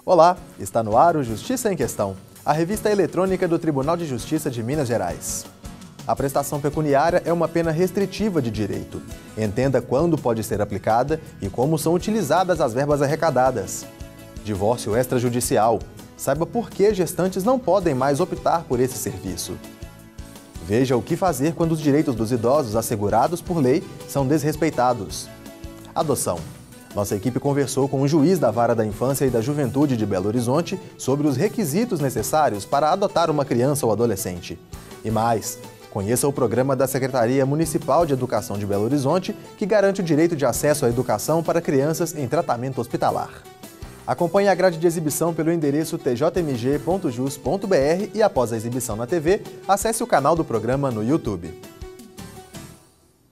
Olá, está no ar o Justiça em Questão, a revista eletrônica do Tribunal de Justiça de Minas Gerais. A prestação pecuniária é uma pena restritiva de direito. Entenda quando pode ser aplicada e como são utilizadas as verbas arrecadadas. Divórcio extrajudicial. Saiba por que gestantes não podem mais optar por esse serviço. Veja o que fazer quando os direitos dos idosos assegurados por lei são desrespeitados. Adoção. Nossa equipe conversou com o juiz da Vara da Infância e da Juventude de Belo Horizonte sobre os requisitos necessários para adotar uma criança ou adolescente. E mais, conheça o programa da Secretaria Municipal de Educação de Belo Horizonte, que garante o direito de acesso à educação para crianças em tratamento hospitalar. Acompanhe a grade de exibição pelo endereço tjmg.jus.br e, após a exibição na TV, acesse o canal do programa no YouTube.